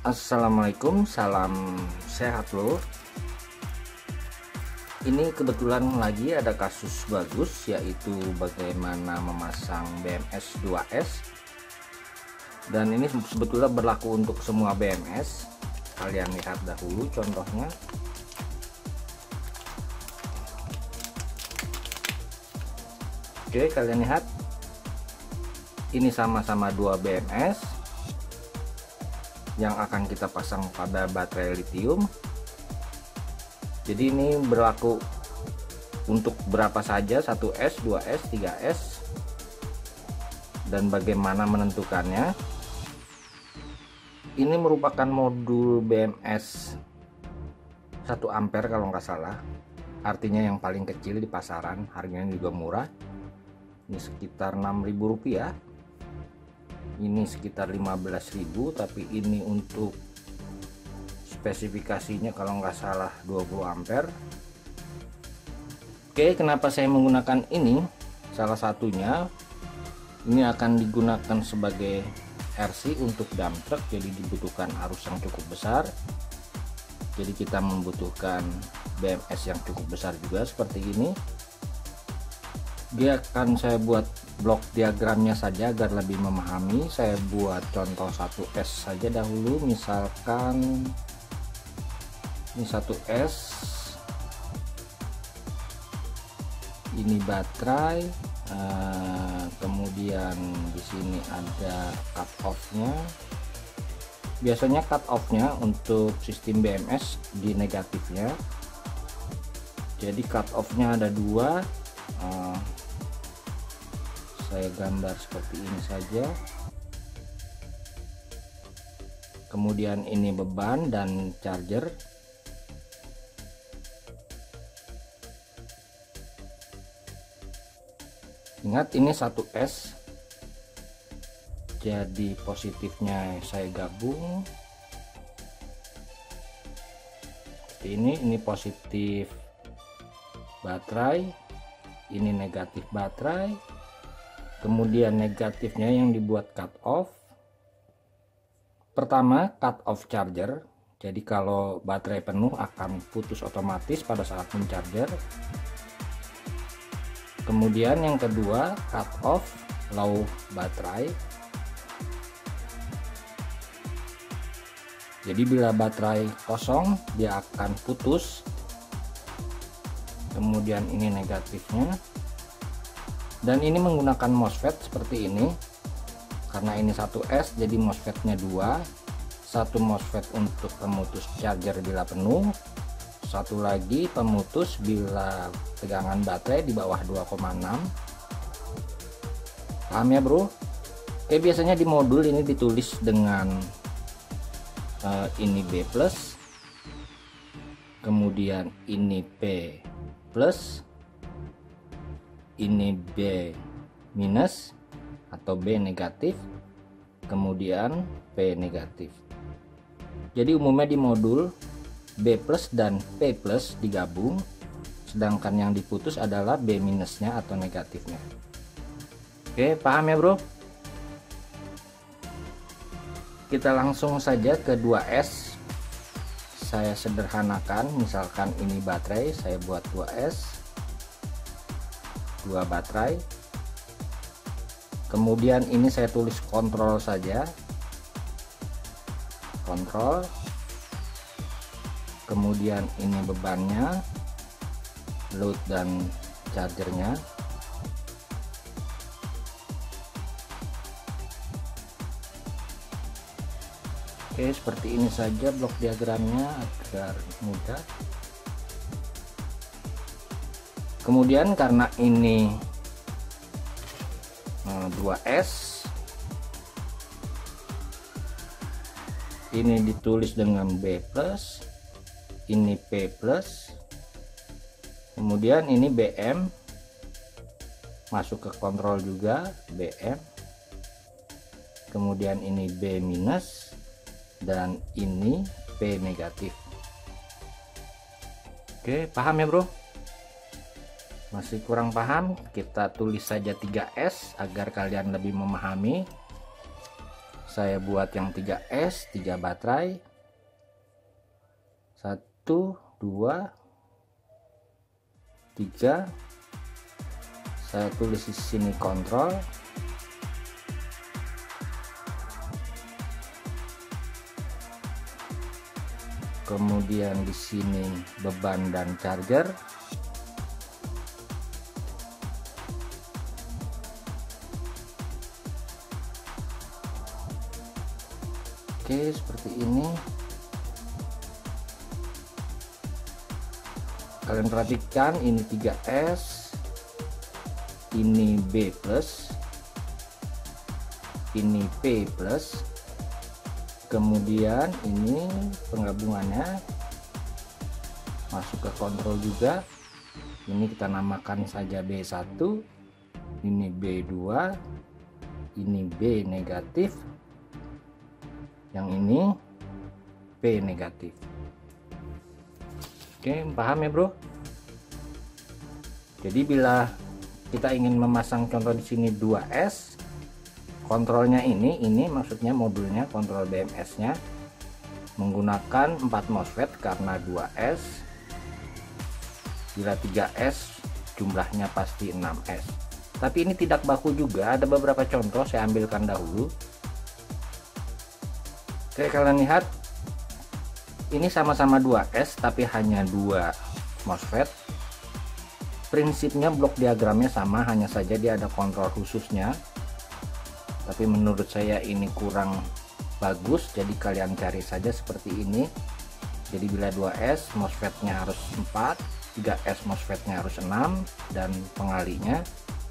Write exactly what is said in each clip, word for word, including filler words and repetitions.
Assalamualaikum, salam sehat bro. Ini kebetulan lagi ada kasus bagus, yaitu bagaimana memasang B M S dua S. Dan ini sebetulnya berlaku untuk semua B M S. Kalian lihat dahulu contohnya. Oke, kalian lihat. Ini sama-sama dua B M S yang akan kita pasang pada baterai lithium. Jadi ini berlaku untuk berapa saja, satu S, dua S, tiga S. Dan bagaimana menentukannya? Ini merupakan modul B M S satu ampere kalau nggak salah. Artinya yang paling kecil di pasaran, harganya juga murah. Ini sekitar enam ribu rupiah. Ini sekitar lima belas ribu, tapi ini untuk spesifikasinya kalau nggak salah dua puluh ampere. Oke, kenapa saya menggunakan ini? Salah satunya ini akan digunakan sebagai R C untuk dump truck, jadi dibutuhkan arus yang cukup besar. Jadi kita membutuhkan B M S yang cukup besar juga seperti ini. Dia akan saya buat blok diagramnya saja agar lebih memahami. Saya buat contoh satu S saja dahulu, misalkan ini satu S, ini baterai, uh, kemudian di sini ada cut off-nya. Biasanya cut off-nya untuk sistem B M S di negatifnya. Jadi cut off-nya ada dua. Uh, saya gambar seperti ini saja. Kemudian ini beban dan charger. Ingat ini satu S. Jadi positifnya saya gabung. Seperti ini, ini positif baterai, ini negatif baterai. Kemudian negatifnya yang dibuat cut off. Pertama, cut off charger. Jadi kalau baterai penuh akan putus otomatis pada saat mencharger. Kemudian yang kedua, cut off low baterai. Jadi bila baterai kosong dia akan putus. Kemudian ini negatifnya. Dan ini menggunakan MOSFET seperti ini. Karena ini satu S, jadi MOSFET-nya dua. Satu MOSFET untuk pemutus charger bila penuh. Satu lagi pemutus bila tegangan baterai di bawah dua koma enam. Paham ya bro? Oke, biasanya di modul ini ditulis dengan uh, ini B plus, kemudian ini P plus, ini B minus atau B negatif, kemudian P negatif. Jadi umumnya di modul B plus dan P plus digabung, sedangkan yang diputus adalah B minusnya atau negatifnya. Oke, paham ya bro? Kita langsung saja ke dua S. Saya sederhanakan, misalkan ini baterai, saya buat dua S, dua baterai. Kemudian ini saya tulis kontrol saja, kontrol. Kemudian ini bebannya, load dan chargernya. Oke, seperti ini saja blok diagramnya agar mudah. Kemudian karena ini dua S, ini ditulis dengan B plus, ini P plus, kemudian ini B M, masuk ke kontrol juga B M, kemudian ini B minus, dan ini P negatif. Oke, paham ya bro? Masih kurang paham? Kita tulis saja tiga S agar kalian lebih memahami. saya buat yang tiga S, tiga baterai, satu dua tiga. Saya tulis di sini kontrol, kemudian di sini beban dan charger. Oke, seperti ini. Kalian perhatikan ini tiga S, ini B plus, ini P plus, kemudian ini penggabungannya masuk ke kontrol juga. Ini kita namakan saja B satu, ini B dua, ini B negatif, yang ini P negatif. Oke, paham ya bro? Jadi bila kita ingin memasang contoh di sini dua S, kontrolnya ini, ini maksudnya modulnya, kontrol B M S-nya menggunakan empat MOSFET karena dua S. Bila tiga S jumlahnya pasti enam S. Tapi ini tidak baku juga, ada beberapa contoh saya ambilkan dahulu. Oke, kalian lihat ini sama-sama dua S tapi hanya dua MOSFET. Prinsipnya blok diagramnya sama, hanya saja dia ada kontrol khususnya. Tapi menurut saya ini kurang bagus, jadi kalian cari saja seperti ini. Jadi bila dua S MOSFET-nya harus empat, tiga S MOSFET-nya harus enam, dan pengalinya.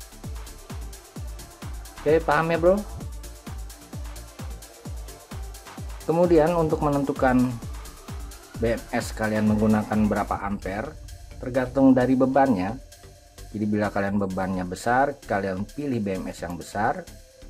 Oke, paham ya bro? Kemudian untuk menentukan B M S kalian menggunakan berapa ampere tergantung dari bebannya. Jadi bila kalian bebannya besar, kalian pilih B M S yang besar.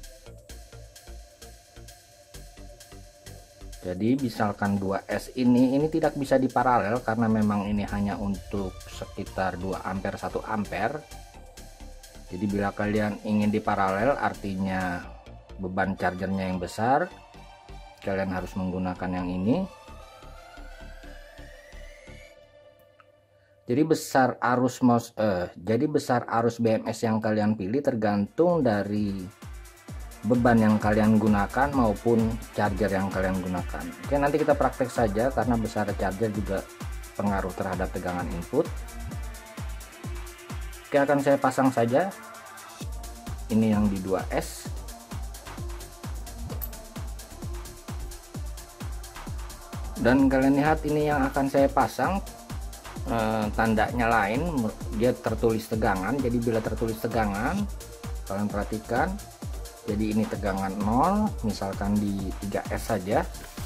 Jadi misalkan dua S ini ini tidak bisa diparalel karena memang ini hanya untuk sekitar dua ampere, satu ampere. Jadi bila kalian ingin diparalel artinya beban chargernya yang besar, kalian harus menggunakan yang ini. Jadi besar arus mos eh jadi besar arus B M S yang kalian pilih tergantung dari beban yang kalian gunakan maupun charger yang kalian gunakan. Oke, nanti kita praktek saja karena besar charger juga pengaruh terhadap tegangan input. Oke, akan saya pasang saja ini yang di dua S. Dan kalian lihat ini yang akan saya pasang, eh, tandanya lain, dia tertulis tegangan. Jadi bila tertulis tegangan, kalian perhatikan, jadi ini tegangan nol, misalkan di tiga S saja,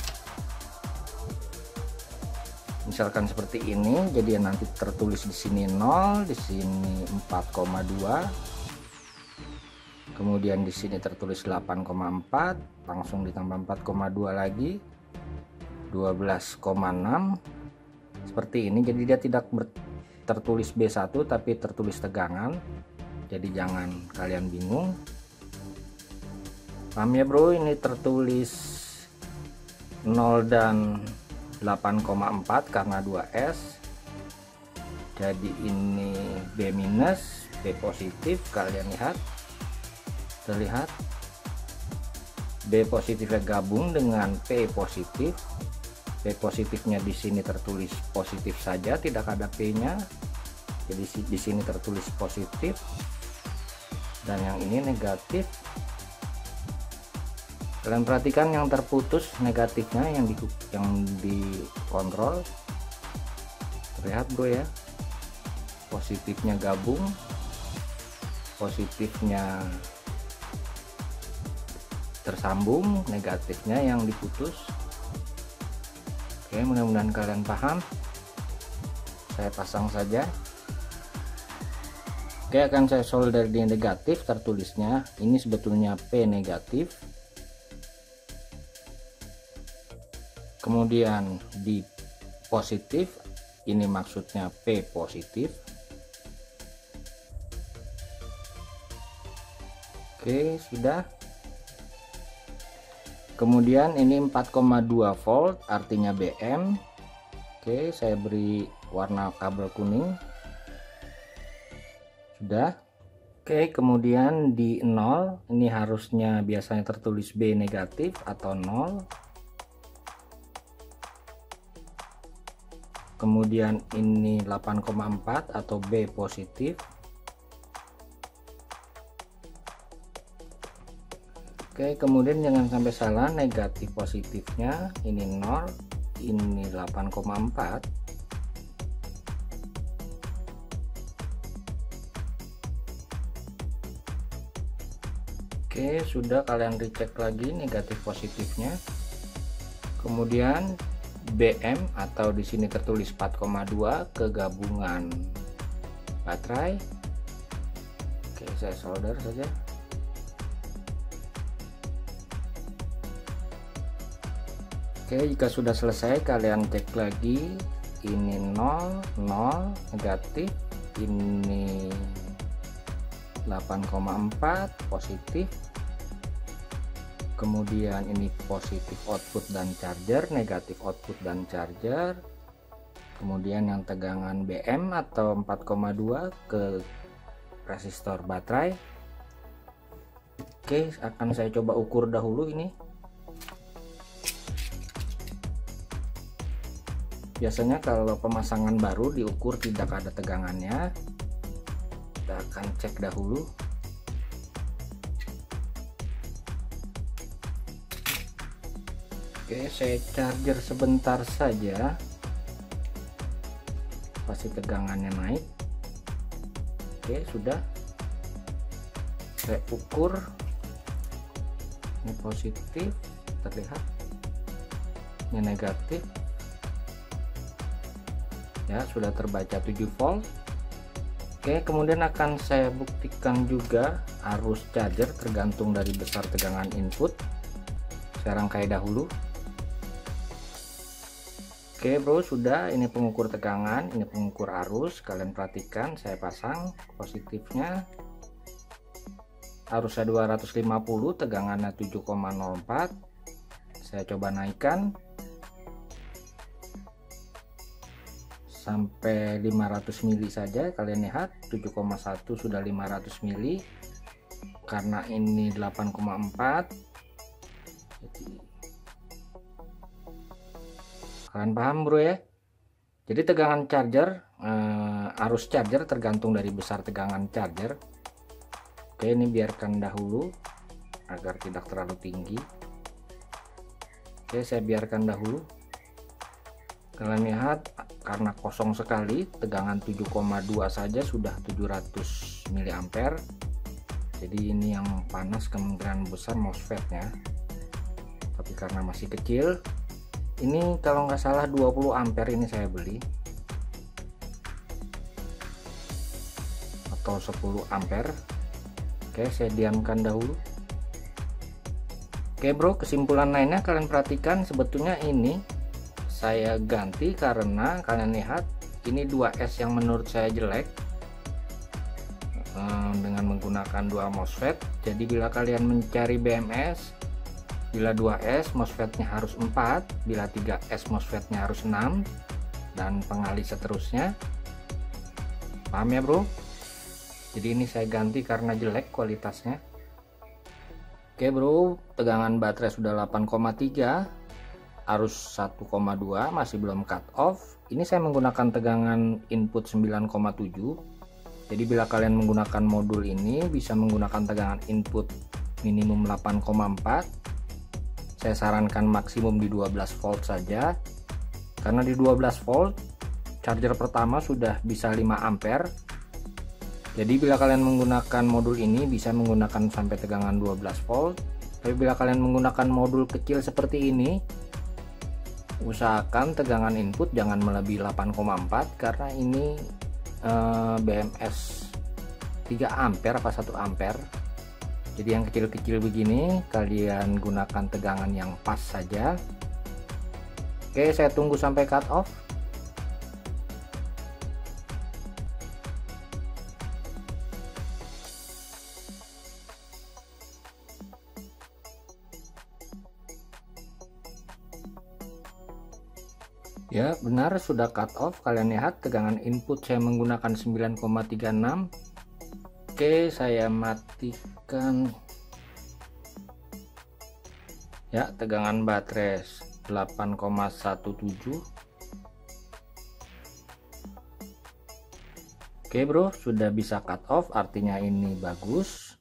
misalkan seperti ini. Jadi nanti tertulis di sini nol, di sini empat koma dua, kemudian di sini tertulis delapan koma empat, langsung ditambah empat koma dua lagi, dua belas koma enam, seperti ini. Jadi dia tidak tertulis B satu tapi tertulis tegangan, jadi jangan kalian bingung. Paham ya bro? Ini tertulis nol dan delapan koma empat karena dua S. Jadi ini B minus, B positif. Kalian lihat, terlihat B positifnya gabung dengan P positif. P positifnya di sini tertulis positif saja, tidak ada P-nya. Jadi di sini tertulis positif, dan yang ini negatif. Kalian perhatikan yang terputus negatifnya yang di yang dikontrol. Terlihat bro ya, positifnya gabung, positifnya tersambung, negatifnya yang diputus. Oke, mudah-mudahan kalian paham. Saya pasang saja. Oke, akan saya solder di negatif, tertulisnya ini sebetulnya P negatif. Kemudian di positif, ini maksudnya P positif. Oke, sudah. Kemudian ini empat koma dua volt artinya B M. Oke, saya beri warna kabel kuning. Sudah. Oke, kemudian di nol ini harusnya biasanya tertulis B negatif atau nol. Kemudian ini delapan koma empat atau B positif. Oke, kemudian jangan sampai salah, negatif positifnya ini nol, ini delapan koma empat. Oke, sudah, kalian dicek lagi negatif positifnya. Kemudian B M atau di sini tertulis empat koma dua ke gabungan baterai. Oke, saya solder saja. Oke, jika sudah selesai kalian cek lagi, ini nol nol negatif, ini delapan koma empat positif, kemudian ini positif output dan charger, negatif output dan charger, kemudian yang tegangan B M atau empat koma dua ke resistor baterai. Oke, akan saya coba ukur dahulu ini. Biasanya kalau pemasangan baru diukur tidak ada tegangannya. Kita akan cek dahulu. Oke, saya charger sebentar saja. Pasti tegangannya naik. Oke, sudah. Saya ukur. Ini positif, terlihat. Ini negatif. Ya, sudah terbaca tujuh volt. Oke, kemudian akan saya buktikan juga arus charger tergantung dari besar tegangan input. Saya rangkai dahulu. Oke bro, sudah, ini pengukur tegangan, ini pengukur arus. Kalian perhatikan, saya pasang positifnya arusnya dua ratus lima puluh, tegangannya tujuh koma nol empat. Saya coba naikkan sampai lima ratus mili saja. Kalian lihat tujuh koma satu sudah lima ratus mili karena ini delapan koma empat. Jadi kalian paham bro ya. Jadi tegangan charger, eh, arus charger tergantung dari besar tegangan charger. Oke, ini biarkan dahulu agar tidak terlalu tinggi. Oke, saya biarkan dahulu. Kalian lihat karena kosong sekali, tegangan tujuh koma dua saja sudah tujuh ratus mili ampere. Jadi ini yang panas kemungkinan besar MOSFET-nya. Tapi karena masih kecil, ini kalau nggak salah dua puluh ampere ini saya beli, atau sepuluh ampere. Oke, saya diamkan dahulu. Oke bro, kesimpulan lainnya kalian perhatikan, sebetulnya ini saya ganti karena kalian lihat ini dua S yang menurut saya jelek dengan menggunakan dua MOSFET. Jadi bila kalian mencari B M S, bila dua S MOSFET-nya harus empat, bila tiga S MOSFET-nya harus enam, dan pengalih seterusnya. Paham ya bro? Jadi ini saya ganti karena jelek kualitasnya. Oke bro, tegangan baterai sudah delapan koma tiga, arus satu koma dua, masih belum cut off. Ini saya menggunakan tegangan input sembilan koma tujuh. Jadi bila kalian menggunakan modul ini bisa menggunakan tegangan input minimum delapan koma empat. Saya sarankan maksimum di dua belas volt saja, karena di dua belas volt charger pertama sudah bisa lima ampere. Jadi bila kalian menggunakan modul ini bisa menggunakan sampai tegangan dua belas volt. Tapi bila kalian menggunakan modul kecil seperti ini, usahakan tegangan input jangan melebihi delapan koma empat, karena ini eh, B M S tiga ampere apa satu ampere. Jadi yang kecil-kecil begini kalian gunakan tegangan yang pas saja. Oke, saya tunggu sampai cut off. Ya benar, sudah cut off. Kalian lihat tegangan input saya menggunakan sembilan koma tiga enam. Oke, saya matikan ya. Tegangan baterai delapan koma satu tujuh. Oke bro, sudah bisa cut off, artinya ini bagus.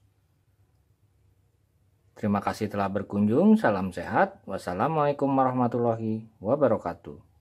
Terima kasih telah berkunjung. Salam sehat. Wassalamualaikum warahmatullahi wabarakatuh.